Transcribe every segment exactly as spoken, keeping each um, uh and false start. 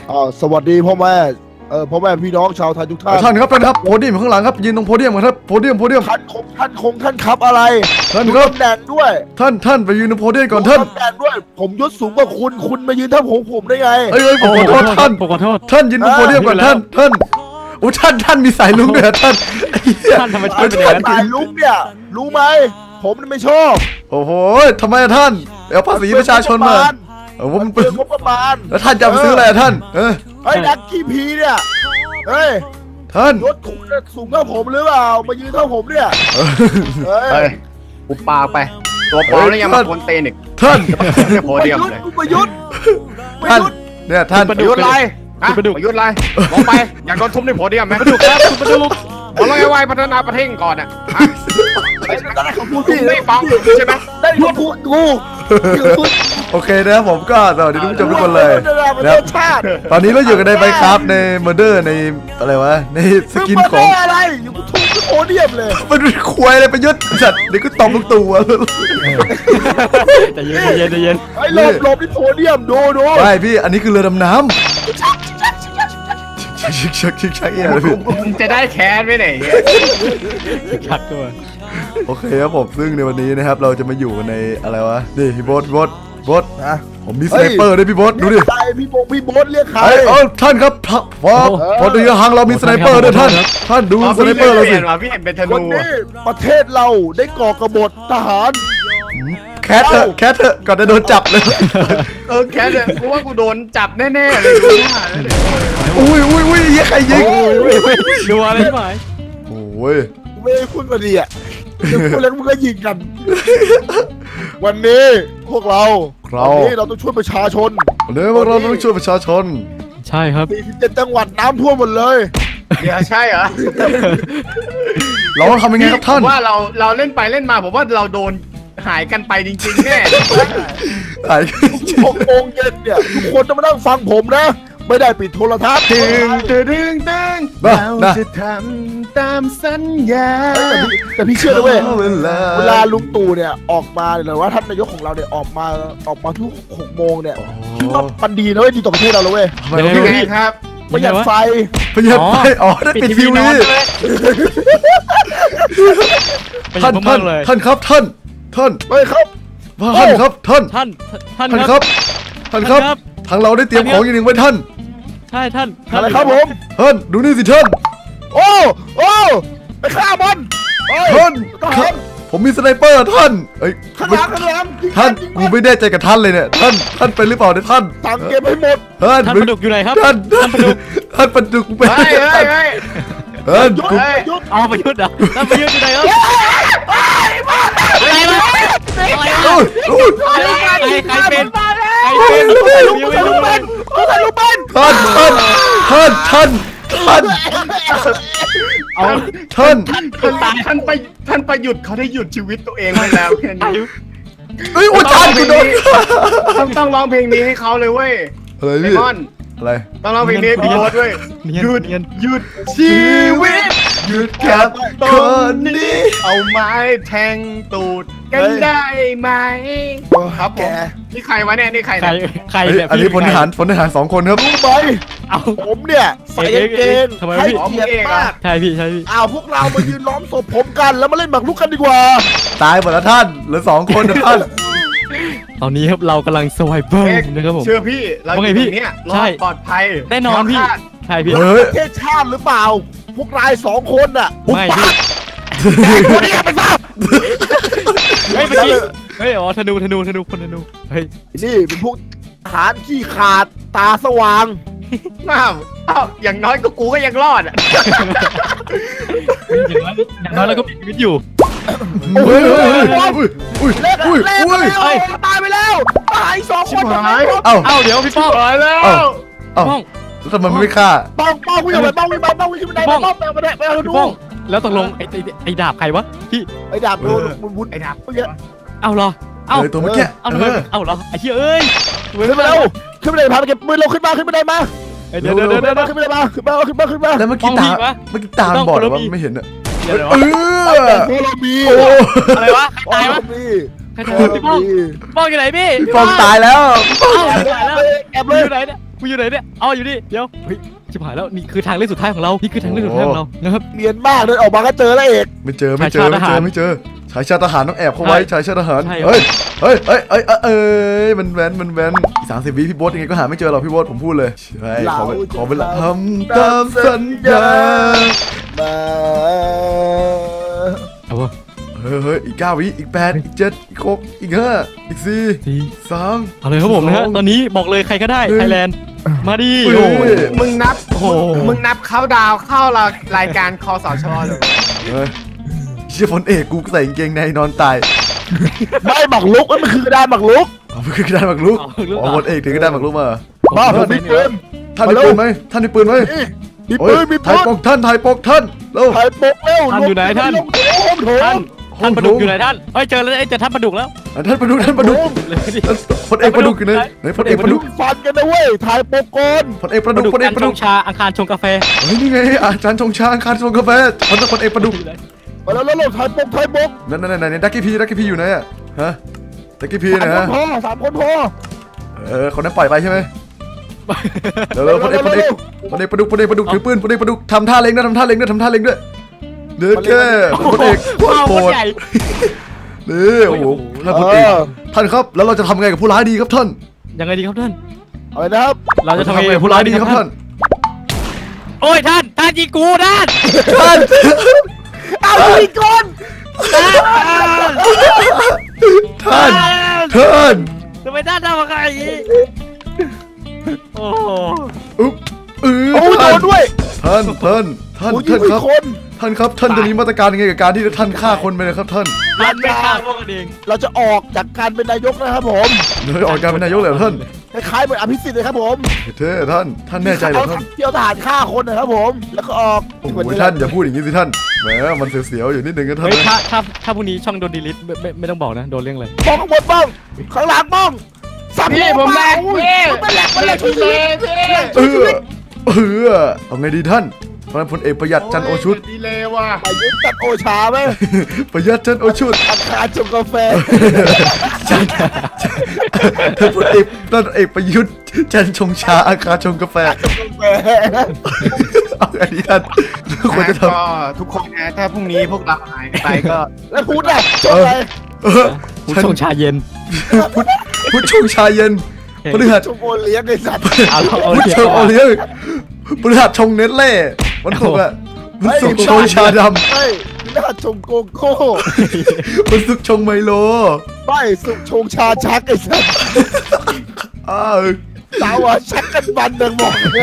อ๋อสวัสดีพ่อแม่เออพ่อแม่พี่น้องชาวไทยทุกท่านท่านครับท่านครับโพเดียมข้างหลังครับยืนตรงโพเดียมครับโพเดียมโพเดียมท่านคงท่านคงท่านครับอะไรท่านครับตำแหน่งด้วยท่านท่านไปยืนตรงโพเดียมก่อนท่านตำแหน่งด้วยผมยศสูงกว่าคุณคุณมายืนเท่าผมผมได้ไงเอ้ยผมขอโทษท่านผมขอโทษท่านยืนตรงโพเดียมก่อนท่านท่านโอ้ท่านท่านมีสายลุงด้วยท่านท่านทำไมท่านเป็นอย่างนั้นสายลุงเนี่ยรู้ไหมผมไม่ชอบโอ้โหทำไมท่านเอาภาษีประชาชนมาเออว่ามันเป็นงบประมาณแล้วท่านจะไปซื้ออะไรท่านเออไอ้ดักกี้พีเนี่ยเฮ้ยท่านยศคุณสูงเท่าผมหรือเปล่ามายืนเท่าผมเนี่ยเฮ้ยกูปาไปตัวปลอมแล้วยังมาคนเตนอีกท่านโพเดียมเลยประยุทธ์ท่านเนี่ยท่านประยุทธ์อะไรประยุทธ์อะไรมองไปอยากโดนทุบในโพเดียมไหมประดุกครับประดุกบอกเลยว่าพัฒนาประเทศก่อนอ่ะไม่ฟังใช่ไหมได้พูดพูดกูโอเคนะผมก็สวัสดีทุกผู้ชมทุกคนเลยนะตอนนี้เราอยู่กันในไมค์ครับในเมอร์เดอร์ในอะไรวะในสกินของอะไรอยู่กูทุบโพเดียมเลยมันเป็นควายอะไรประยุทธ์จัดเดี๋ยวก็ตบลูกตัวแต่เย็นเย็นเย็นไอ้หลบหลบที่โพเดียมดูดูไม่พี่อันนี้คือเรือดำน้ำชิกชักชิกชักเอี่ยเลยพี่จะได้แคสไม่ไหนชักตัวโอเคครับผมซึ่งในวันนี้นะครับเราจะมาอยู่ในอะไรวะนี่พี่โบ๊ทโบ๊ทโบ๊ทนะผมมีสไนเปอร์ด้วยพี่โบ๊ทดูดิใครพี่โบ๊ทพี่โบ๊ทเรียกใครเออท่านครับพอพอดีทางเรามีสไนเปอร์ด้วยท่านท่านดูสไนเปอร์เราสิพี่เห็นเป็นธนูวันนี้ประเทศเราได้ก่อกบฏทหารแคทเถอะแคทเถอะก่อนจะโดนจับเลยเออแคทเลยเพราะว่ากูโดนจับแน่ๆเลยอุ้ยอุ้ยอุ้ยยังใครยิงดูอะไรไหมโอ้ยไม่ได้พูดมาดีอ่ะพูดแล้วมึงก็ยิงกันวันนี้พวกเราวันนี้เราต้องช่วยประชาชนวันนี้พวกเราต้องช่วยประชาชนใช่ครับสี่สิบเจ็ดจังหวัดน้ำท่วมหมดเลยเดี๋ยวใช่เหรอเราทำยังไงครับท่านว่าเราเราเล่นไปเล่นมาผมว่าเราโดนหายกันไปจริงๆแน่หายหกโมงเย็นเนี่ยทุกคนจะมานั่งฟังผมนะไม่ได้ปิดโทรทัศน์ตึงตึงตึงตึงเราจะทำตามสัญญาแต่พี่เชื่อด้วยเวลาลุงตู่เนี่ยออกมาหรือว่าท่านนายกของเราเนี่ยออกมาออกมาทุกหกโมงเนี่ยคิดว่ามันดีนะเว้ยดีต่อประเทศเราเลยเว้ยยังไงครับประหยัดไฟประหยัดไฟอ๋อได้ปิดทีวีท่านท่านท่านครับท่านท่านเฮ้ยครับท่านครับท่านท่านท่านครับท่านครับทางเราได้เตรียมของอย่างหนึ่งไว้ท่านใช่ท่านอะไรครับผมท่านดูนี่สิท่านโอ้โอ้ไปฆ่ามันท่านผมมีสไนเปอร์ท่านเอ้ยข้างหลังข้างหลังท่านกูไม่แน่ใจกับท่านเลยเนี่ยท่านท่านเป็นหรือเปล่าเนี่ยท่านตังเก็บให้หมดท่านท่านปลาดุกอยู่ไหนครับท่านท่านปลาดุกท่านปลาดุกไปเฮ้ยเฮ้ยเฮ้ยเฮ้ยยุดเอาประยุทธ์อ่ะท่านประยุทธ์อยู่ไหนครับอะไรมาอะไรมาใครเป็นใครเป็นลูกเป็นลูกเป็นลูกเป็นลูกเป็นท่านท่านท่านท่านท่านเอาท่านท่านตายท่านไปท่านไปหยุดเขาได้หยุดชีวิตตัวเองไปแล้วแค่นี้เฮ้ยอุทานกูโดนต้องต้องร้องเพลงนี้ให้เขาเลยเว้ยเฮ้ยไอมอนอะไรต้องร้องเพลงนี้พี่โบ๊ทด้วยหยุดหยุดชีวิตหยุดกับคนนี้เอาไม้แทงตูดกันได้ไหมครับแกนี่ใครวะเนี่ยนี่ใครใครใครแบบอันนี้พลทหารพลทหารสองคนครับรู้ไหมเอาผมเนี่ยใส่กางเกงให้เกียรติมากใช่พี่ใช่พี่อ้าวพวกเรามายืนล้อมศพผมกันแล้วมาเล่นหมากรุกกันดีกว่าตายหมดแล้วท่านเหลือสองคนนะท่านตอนนี้ครับเรากำลังสวายเบิร์นนะครับผมเชื่อพี่เราอยู่ตรงนี้รอดปลอดภัยแน่นอนพี่ใช่พี่ประเทศชาติหรือเปล่าพวกนายสองคนอ่ะไม่พี่คนนี้ไปฟ้าเฮ้ยเมื่อกี้เฮ้ยอ๋อธนูธนูธนูคนธนูเฮ้ยนี่เป็นพวกทหารขี้ขาดตาสว่างอ้าวอ้าวอย่างน้อยก็กูก็ยังรอดอ่ะอย่างน้อยอย่างน้อยเราก็มีชีวิตอยู่โอ้ยโอ้ยโอ้ยโอ้ยโอ้ยโอ้ยตายไปแล้วตายสองคนเอ้าเอ้าเดี๋ยวพี่ป้องตายแล้วป้องแล้วทำไมไม่ฆ่าป้องป้องวิ่งไปป้องวิ่งไปป้องวิ่งไปไหนป้องไปไปไปเอาดูแล้วตกลงไอ้ไอ้ดาบใครวะพี่ไอ้ดาบโดนมุนมุนไอ้ดาบเอาเหรอเอาตัวเมื่อกี้เอาเอาเหรอไอ้เหี้ยเอ้ยขึ้นมาแล้วขึ้นมาเลยพาไปเก็บมือเราขึ้นมาขึ้นมาได้มาเดี๋ยวเดี๋ยวเดี๋ยวขึ้นมาได้มาขึ้นมาขึ้นมาขึ้นมาแล้วเมื่อกี้ตาเมื่อกี้ตาบอดว่าไม่เห็นอ่ะเดี๋ยวเออเรามีอะไรวะตายวะใครตายพี่ป้องป้องอยู่ไหนพี่ป้องตายแล้วแอบเลยอยู่ไหนเนี่ยมึงอยู่ไหนเนี่ยเอาอยู่นี่เดี๋ยวเฮ้ยชิบหายแล้วนี่คือทางเล่นสุดท้ายของเรานี่คือทางเล่นสุดท้ายของเรานะครับเนียนมากเดินออกมาก็เจอแล้วเอกไม่เจอไม่เจอไม่เจอไม่เจอชายชาติทหารต้องแอบเข้าไว้ชายชาติทหารใช่เฮ้ยเฮ้ยเฮ้ยเฮ้ยเอ้ยมันแว้นมันแว้นสามสิบวิพี่โบ๊ทยังไงก็หาไม่เจอหรอกพี่โบ๊ทผมพูดเลยใช่ขอขอเวลาทำตามสัญญามาเอาวะเฮ้ยเฮ้ยอีกเก้าวิอีกแปดอีกเจ็ดอีกหกอีกห้าอีกสี่สี่สามเอาเลยครับผมนะฮะตอนนี้บอกเลยใครก็ได้ไทยแลนด์มาดิโอ้โอ้ยมึงนับโอ้โหมึงนับเข้าดาวเข้ารายการคอสชเลยเฮ้ยเชี่ยฝนเอกกูใส่กางเกงในนอนตายไม่หมักลุกมันคือกระดานหมักลุกอ๋อมันคือกระดานหมากรุกอ๋อฝนเอกถือกระดานหมากรุกมาบ้าผมมีปืนท่านมีปืนไหมท่านมีปืนไหมมีโอ้ปืยนมีถ่ายปืนปกท่านถ่ายปกท่านเร็วถ่ายปกเร็วท่านอยู่ไหนท่านลงโถงโถท่านงท่านปลาดุกอยู่ไหนท่านเฮ้ยเจอแล้วเอ้ยเจอท่านปลาดุกแล้วอ่ะท่านปลาดุกท่านปลาดุกเลยดิพลเอกปลาดุกอยู่ไหนไหนพลเอกปลาดุกฟันกันนะเว้ยถ่ายปกก่อนพลเอกปลาปดุลาก ดุกพลเอกักนปลาชดุงกชาอังคารชงกาแฟเฮ้ยนี่ไงอาจารย์ชงชาอังคารชงกาแฟพลพลเอกปลาดุกมาแล้วแล้วถ่ายปกถ่ายปกนั่นนั่นนั่นดักกี้พีดักกี้พีอยู่ไหนอะฮะดักกี้พีสามนะคนฮะพอสามคนพอเออคนนั้นปล่อยไปใช่ไหมเร็วเร็วพลเอกพลเอกพลเอกปลาดุกพลเอกปลาดุกถือปืนพลเอกปลาดุกทำท่าเล็งด้วยทำท่าเล็งด้วยทำท่าเล็งด้วยเด็กแก่พลเอกโคตรว้าวโหคนดใหญ่นี่โอ้โหท่านพลเอกท่านครับแล้วเราจะทำไงกับผู้ร้ายดีครับท่านยังไงดีครับท่านอะไรนะครับเราจะทำยังไงกับผู้ผู้ร้าร้าย ยดีดีคครัรับบ ท่าท่าน นโอ้ยท่านท่านยิงกูท่านท่านอ้าวมีก้อนท่านท่านทำไมท่านทำอะไรอย่างนี้โอ้โหอุ๊บอือโอ้ยโดท่านนด้วยท่านท่านท่านโอ้ยยิท่าง นไม่ครับคนท่านครับท่านจะมีมาตรการยังไงกับการที่ท่านฆ่าคนไปนะครับท่านท่านไม่ฆ่าพวกกันเองเราจะออกจากการเป็นนายกนะครับผมเฮ้ยออกการเป็นนายกเลยเหรอท่านคล้ายๆเหมือนอภิสิทธิ์เลยครับผมเท่ท่านท่านแน่ใจเหรอท่านเที่ยวทหารฆ่าคนนะครับผม แล้วก็ออกโอ้โหท่านอย่าพูดอย่างนี้สิท่านแหมมันเสียวๆอยู่นิดนึงนะท่านเฮ้ยนะถ้าถ้าถ้าพรุ่งนี้ช่องโดนดีลิทไม่ไม่ไม่ต้องบอกนะโดนเรื่องอะไรบ้องข้างบนบ้องข้างหลังบ้องสับพี่ผมแรกอุ้ยพี่มันแหลกมันแหลกพี่ชีเลวิตพี่เออเออเอาไงดีท่านเพราะฉะนั้นพลเอกประหยัดจันทร์โอชุดดีเลยว่ะไปยึดจัดโอชาไหมประหยัดจันทร์โอชุดอังคารชงกาแฟท่านพลเอกท่านเอกประยุทธ์จันทร์ชงชาอาคารชงกาแฟชงกาแฟเอาไงดีท่านควรจะทก็ทุกคนนะถ้าพรุ่งนี้พวกเราหายไปก็แล้วคุณอ่ะชงอะไรำเออผู้ฉันชงชาเย็นพุทธชงชาเย็นพฤหัสชงโอเลี้ยงไอ้สัตว์เอาเอาพุทธเดี๋ชยวงโอเลี้ยงพฤหัสชงเนสเล่วันศุกร์อะวันศุกร์ชงชาดำไม่น่าชงโกโก้วันศุกร์ชงไมโลไม่สุกชงชาชักไอ้สัตว์อ้าวสาวอ่ะชักกันบันเดินบอกเลย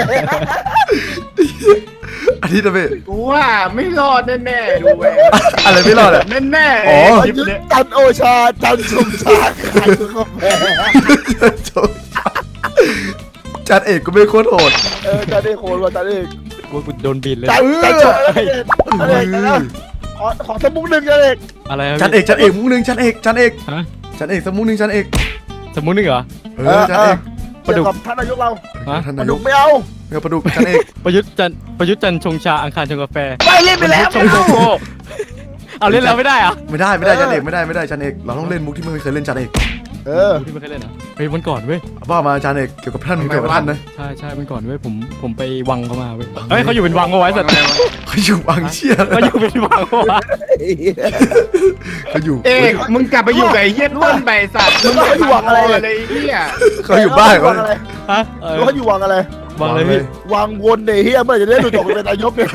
อาทิตย์นะพี่กูว่าไม่รอดแน่ๆดูเว้ยอะไรไม่รอดอะแน่ๆอ๋อคลิปยึดเนี่ยจันโอชาจันชงชาขายกาแฟชงชาจัดเอกก็ไม่โคตรโหดเออจันเอกโคนว่าจันเอกกูกูโดนบินเลยจันจันชงจันเอกจันเอกนะขอขอสมุกหนึ่งจันเอกอะไระจัดเอกจัดเอกมุ้งหนึ่งจัดเอกจัดเอกฮะจัดเอกสมุ้งหนึ่งจัดเอกสมมุตินึงเหรอเออจัดเอกปลาดุกเกี่ยวกับท่านนายกเราฮะท่านปลานาดุยกกไม่เอาเงาปลาดุกจัดเอกประยุทธ์จันทร์ประยุทธ์จันทร์ชงชาอังคารชงกาแฟไม่เล่นไปแล้วชงโกโก้เอาเล่นแล้วไม่ได้เหรอไม่ได้ไม่ได้จัดเอกไม่ได้ไม่ได้จัดเอกเราต้องเล่นมุกที่ไม่เคยเล่นจัดเอกเออที่ไม่เคยเล่นเหรอเฮ้ยวันก่อนเว้ยว่ามาจัดเอกเกี่ยวกับท่านเกี่ยวกับท่านนะใช่ใช่วันก่อนเว้ยผมผมไปวังเขามาเว้ยเฮ้ยเขาอยู่เป็นวังเอาไว้สัตว์เขาอยู่บางเชี่ยเขาอยู่เป็นวังเอาไว้เขาอยู่เอกมึงกลับไปอยู่กับไอ้เหี้ยต้นไปสัตว์มึงไม่หวังอะไรเลยไอ้เหี้ยเขาอยู่บ้านเขาวังอะไรฮะเออเขาอยู่วังอะไรวังเลยพี่วังวนเนเฮียเมื่อจะได้ดูจบเป็นนายกเนี่ย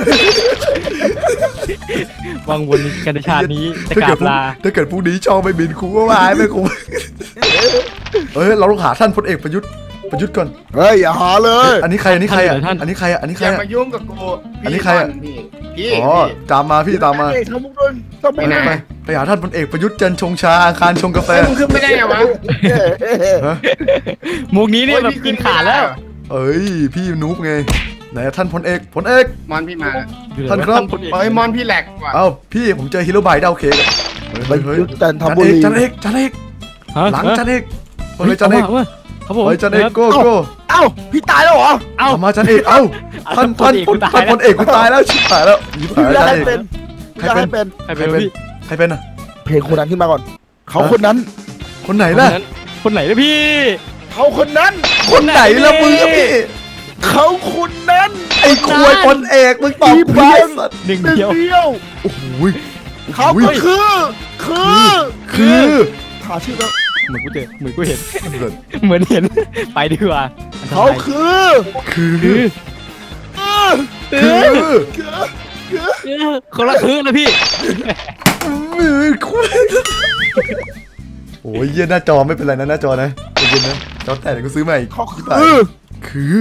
วังวนกันชาตินี้จะกราบลาถ้าเกิดพรุ่งนี้ช่องไม่บินครูก็ว่าไม่ครูเฮ้ยเราต้องหาท่านพลเอกประยุทธ์ประยุทธ์ก่อนเฮ้ยอย่าหาเลยอันนี้ใครอันนี้ใครอ่ะอันนี้ใครอ่ะอันนี้อใครย่าอ่ะมายุ่งกับกูอันนี้ใครอะพี่พี่อ๋อตามมาพี่ตามมาทำมุกด้วยทำมุไปกด้วยไปไปหาท่านพลเอกประยุทธ์จันทร์ชงชาอาคารชงกาแฟเฮ้ยมึงขึ้นไม่ได้ไงวะฮะมุกนี้เนี่ยแบบกินขาดแล้วเอ้ยพี่นูบไงไหนท่านพลเอกพลเอกมอนพี่มาท่านครับเฮ้ยมอนพี่แหลกว่ะเอ้าพี่ผมเจอฮีโร่บายดาวเค้กอะเฮ้ยไปเฮ้ยยุดจันทจันบุเอกรีจันเอกจันเอกฮะหลังจันเอกเฮ้เฮ้ยยจันเอกาว่ะครับผมเฮ้ยจันเอกโก้เอ้าโก้เอ้าพี่ตายแล้วเหรอเอ้าเอามาจันเอกเอ้าท่านท่านพลท่านพลเอกกูตายแล้วชิบหายแล้วชิบพี่หายจะแล้วให้จันเอกเป็นใครจะเป็ให้นเป็นใครเป็นวะพี่ใครเป็นอ่ะเพลงคนนั้นขึ้นมาก่อน เขาคนนั้นคนไหนคนล่ะนั้นคนไหนนะพี่เขาคนนั้นคนไหนละมึงอะพี่เขาคนนั้นไอ้ควยคนเอกมึงตอบเพี้ยนหนึ่งหนึ่งเดียวเดียวโอ้โหเขาก็คือคือคือหาชื่อแล้วเหมือนกูเจอเหมือนกูเห็นเหมือนเห็นไปดีกว่าเขาคือคือคือคือคือคือคนละคือนะพี่มือคุยโอ้ยเยี่ยหน้าจอไม่เป็นไรนะหน้าจอนะใจเย็นนะจอแตกเดี๋ยวกูซื้อใหม่เขาคือคือ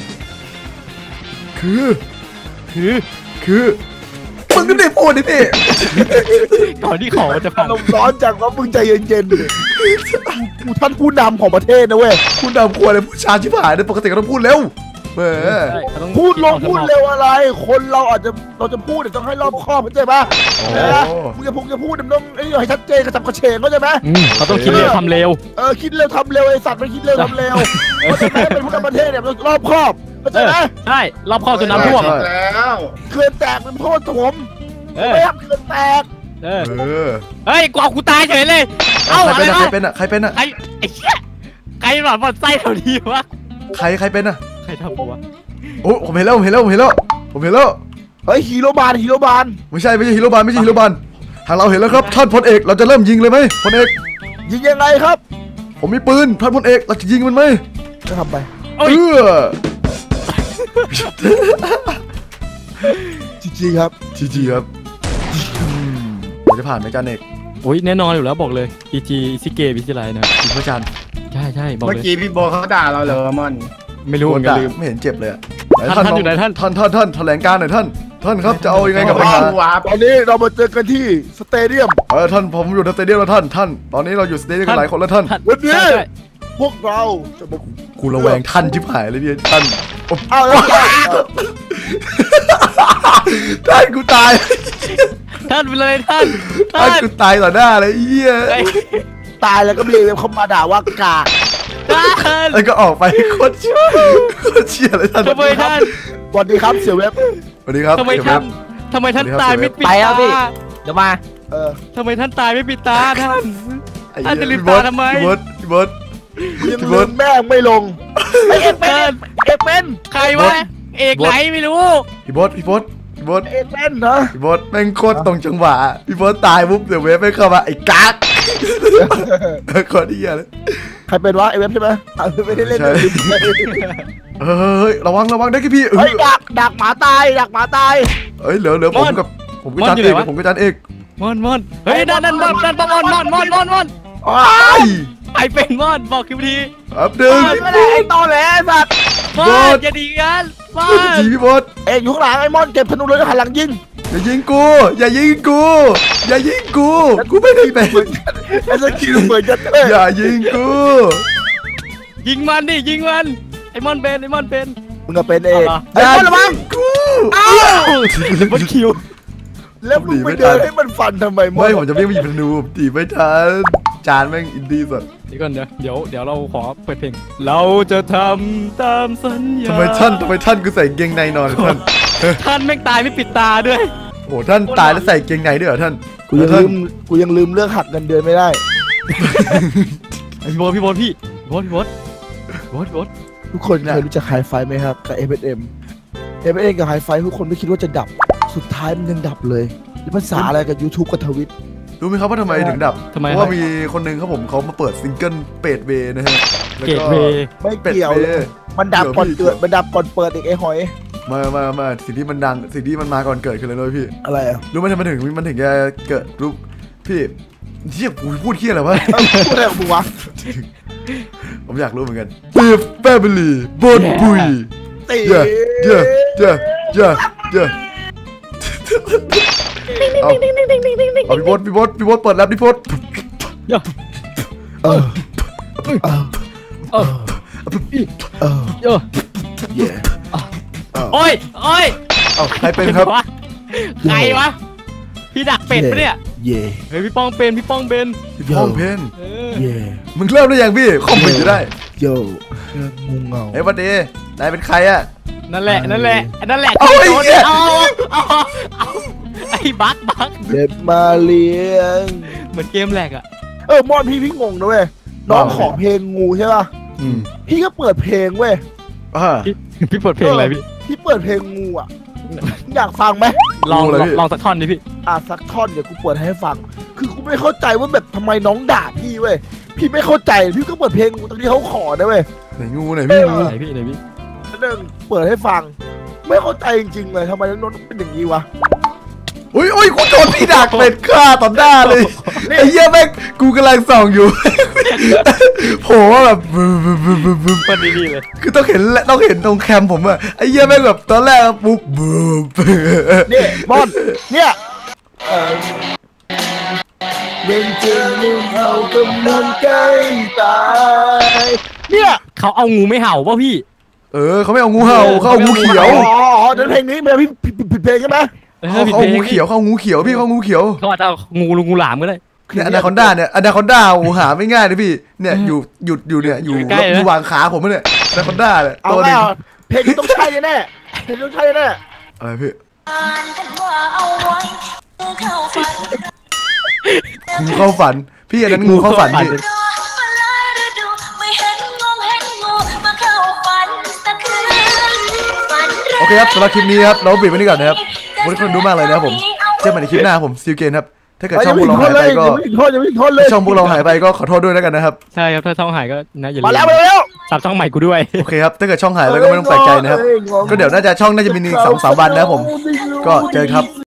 คือคือคือมึงก็ได้พูดดิพี่ก่อนที่ของจะพังลมณ์ร้อนจังว่ามึงใจเย็นๆดิกูท่านผู้นำของประเทศนะเว้ยพูดดำควรเลยพูดช้าชิบหายเลยปกติก็ต้องพูดเร็วเออพูดลงพูดเร็วอะไร คนเราอาจจะเราจะพูดเนี่ยต้องให้รอบคอบเข้าใจปะนะมึงจะพูดจะพูดมันต้องไอ้นี่ให้ชัดเจนกระจับกระเฉงเข้าใจไหมเขาต้องคิดเร็วทำเร็วเออคิดเร็วทำเร็วไอ้สัตว์ไม่คิดเร็วทำเร็วเข้าใจไหมเป็นผู้นำประเทศเนี่ยรอบคอบเข้าใจไหมใช่รอบครอบจนน้ำท่วมแล้วเขื่อนแตกเป็นโทษผมเออไม่ทำเขื่อนแตกเออเออเฮ้ยกว่ากูตายเฉยเลย เอ้าใครอะไรเป็นอะใครวะเป็นอะใครเป็นอะไอ้ไอ้เชี่ยใครหลอดบอลไส้แถวนี้วะใครใครเป็นอะใครทำกูวะโอ้ผมเห็นแล้วผมเห็นแล้วผมเห็นแล้วผมเห็นแล้วเฮ้ยฮีโร่บาลฮีโร่บาลไม่ใช่ไม่ใช่ฮีโร่บาลไม่ใช่ฮีโร่บาลทางเราเห็นแล้วครับท่านพลเอกเราจะเริ่มยิงเลยไหมพลเอกยิงยังไงครับผมมีปืนท่านพลเอกเราจะยิงมันไหมจะทำไปเออจริงๆครับจีจีครับเราจะผ่านไหมจานเอกโอ้ยแน่นอนอยู่แล้วบอกเลยพีจีซิเกพิซิไลนะจริงพระจันทร์ใช่ใช่บอกเมื่อเลยกี้พี่โบเขาด่าเราเหรอมอนไม่รู้เหมือนกันลืมไม่เห็นเจ็บเลยอะท่านท่านอยู่ไหนท่านท่านท่านท่านแถลงการหน่อยท่านท่านครับจะเอายังไงกับปัญหาว้าตอนนี้เรามาเจอกันที่สเตเดียมเออท่านผมอยู่ในสเตเดียมแล้วท่านท่านตอนนี้เราอยู่สเตเดียมกันหลายคนแล้วท่านท่านวันนี้ใช่ใช่พวกเราจะมากูระแวงท่านชิบหายเลยเนี่ยท่านอ้าวแล้วท่านกูตายท่านไปเลยท่านท่านกูตายต่อหน้าเลยเหี้ยไอ้ตายแล้วก็มีเขามาด่าว่ากากท่านแล้วก็ออกไปโคตรเชี่ยโคตรเชี่ยเลยท่านทำไมท่านสวัสดีครับเสี่ยวเว็บสวัสดีครับทำไมเดี๋ยวท่านครับทำไมท่านสวัสดีครับตายไม่ปิดไปแล้วตาพี่ เดี๋ยวมาเออทำไมท่านตายไม่ปิดตาท่านไอ้ท่านจะลืมพี่ตาทำไมพี่เบิร์ดพี่เบิร์ดยังพี่เบิลืร์ดมแม่งไม่ลงไอ้เอกเป็นเอกเป็นใครวะเอกไหนไม่รู้พี่เบิร์ดพี่เบิร์ดพี่เบิร์ดเอกเป็นเหรอพี่เบิร์ดแม่งโคตรตรงจังหวะพี่เบิร์ดตายปุ๊บเดี๋ยวเวฟไม่เข้ามาไอ้กั๊กโคตรเหี้ยเลยใครเป็นวะไอ้เว็บใช่ไหมอ่ะไม่ได้เล่นใช่ เฮ้ยระวังระวังได้กี่พี่เอเฮ้ยอดักดักหมาตายดักหมาตายเอ้ยเหลือเหลือผมกับผมกับจานเอกผมกับจานเอกมอนมอนเฮ้ยนั่นนั่นมอนนั่นมอนมอนมอนมอนมอนไอ้ไอเป็นมอนบอกคิวทีอับดึงไม่ได้ไอ้ตอแหลสัตว์มอนอย่าดีกันมอนจีพี่บอสเอกอยู่ข้างหลังไอ้มอนเก็บธนูเลยแล้วหันหลังยิงอย่ายิงกู อย่ายิงกู อย่ายิงกู กูไม่ได้เป็นไอ้สกิลเหมือนกันเลยอย่ายิงกูยิงมันดิยิงมันไอมอนเป็นไอมอนเป็นมึงก็เป็นเอกเอาไอ้มอนระวังกูอ้าวบนคิวแล้วมึงไปเดินให้มันฟันทำไมมอไม่นผมจะไม่มีพนูตีไม่ทันจานแม่งอินดี้สุดเดี๋ยวก่อนเดี๋ยวเดี๋ยวเดี๋ยวเราขอเปิดเพลงเราจะทำตามสัญญาทำไมท่านทำไมท่านกูใส่เกงในนอนท่านท่านแม่งตายไม่ปิดตาด้วยโอ้ท่านตายแล้วใส่เกงในด้วยเหรอท่านกูยังลืมกูยังลืมเรื่องหักเงินเดือนไม่ได้พี่โบทพี่โบทพี่โบทพี่โบทโบทโบททุกคนเคยรู้จักไฮไฟไหมครับกับ เอฟ เอส เอ็ม เอฟ เอส เอ็ม กับไฮไฟทุกคนไม่คิดว่าจะดับสุดท้ายมันยังดับเลยนี่ภาษาอะไรกับ YouTube กับทวิตรู้ไหมครับว่าทำไมถึงดับทำไมเพราะว่ามีคนหนึ่งครับผมเขามาเปิดซิงเกิลเปดเวนะฮะแล้วเกตเวย์ไม่เป็ดเกี่ยวเวเลยมันดับก่อนเกิดมันดับก่อนเปิดอีกไอ้หอยมามามาสิ่งที่มันดังสิ่งที่มันมาก่อนเกิดคืออะไรรู้ไหมพี่อะไรอ่ะรู้ไหมทำไมถึงมันถึงจะเกิดรู้พี่เฮียกูพูดเฮียอะไรวะเอ้าพูดอะไรของมึงวะผมอยากรู้เหมือนกันเบียร์แฟมิลี่บอนบุยตีเย่เย่เย่เย่เย่เอาเอาพี่บดพี่บดพี่บดเปิดแล้วพี่บดเดี๋ยวเออเออเออเออเยอะเย่โอ้ยโอ้ยเอาใครเป็นครับใครวะพี่ดักเป็ดปะเนี่ยเย่เฮ้ยพี่ป้องเป็นพี่ป้องเป็นพี่ป้องเพนเออเย่มึงเริ่มได้ยังพี่คอมพิวจะได้โย่งูเงาเฮ้ยวันดีนายเป็นใครอะนั่นแหละนั่นแหละนั่นแหละเอาไอ้เหี้ยเอาเอาเอาไอ้บักบักเด็บมาเลี้ยงเหมือนเกมแหลกอะเออมอนพี่พี่งงนะเว้ยน้องของเพลงงูใช่ป่ะอืมพี่ก็เปิดเพลงเว้ยอ่าพี่เปิดเพลงอะไรพี่พี่เปิดเพลงงูอ่ะอยากฟังไหมลองลองสักท่อนดิพี่อ่ะสักท่อนเดี๋ยวกูเปิดให้ฟัง คือกูไม่เข้าใจว่าแบบทำไมน้องด่าพี่เว้ยพี่ไม่เข้าใจพี่ก็เปิดเพลงงูตอนที่เขาขอได้เว้ยไหนงูไหนพี่งูไหนพี่ไหนพี่หนึ่งเปิดให้ฟัง ไม่เข้าใจจริงๆเลยทำไมน้องเป็นอย่างนี้วะอุ้ยอุ้ยกูโดนพี่ดักเป็ดฆ่าต่อหน้าเลยไอ้เหี้ยแม่งกูกำลังส่องอยู่ โผล่ว่าแบบบึ้มบึ้มบึ้มบึ้มบึ้มมันดีๆเลยคือต้องเห็นและต้องเห็นตรงแคมผมอะไอ้เหี้ยแม่งแบบตอนแรกปุ๊บบึ้มนี่บอลเนี่ยเย็นจริงมึงเขากำลังใกล้ตายเนี่ยเขาเอางูไม่เห่าป่ะพี่เออเขาไม่เอางูเห่าเขาเอางูเขียวอ๋ออ๋อเดี๋ยวเพลงนี้เพลงพี่ผิดผิดเพลงใช่ไหมเออเขาผิดเอาเพลงงูเขียวเขาเอางูเขียวพี่เขาเอางูเขียวเขาอาจจะเอางูงูหลามก็ได้เนี่ยอนาคอนด้าเนี่ยอนาคอนด้าหาไม่ง่ายเลยพี่เนี่ยอยู่หยุดอยู่เนี่ยอยู่ใกล้ๆนะอยู่วางขาผมเนี่ยอนาคอนด้าเนี่ยเอาตัวหแล้นึงวเพลงนี้ต้องใช่แน่เพลงนี้ต้องใช่แน่อะไรพี่งูเข้าฝันพี่อันนั้นงูเข้าฝันพี่โอเคครับสำหรับคลิปนี้ครับเราปิดไว้นี่ก่อนนะครับวันนี้คนดูมากเลยนะครับผมเจอกันในคลิปหน้าผมซิลเกนครับถ้าเกิดช่องพวกเราหายไปก็ยังไม่ถึงโทษยังไม่ถึงโทษเลยช่องพวกเราหายไปก็ขอโทษด้วยแล้วกันนะครับใช่ครับถ้าช่องหายก็นะอย่าลืมาแล้วมาแล้วสับช่องใหม่กูด้วยโอเคครับถ้าเกิดช่องหายไปก็ไม่ต้องแปลกใจนะครับก็เดี๋ยวน่าจะช่องน่าจะมีหนึ่งสองสามวันนะครับผมก็เจอครับ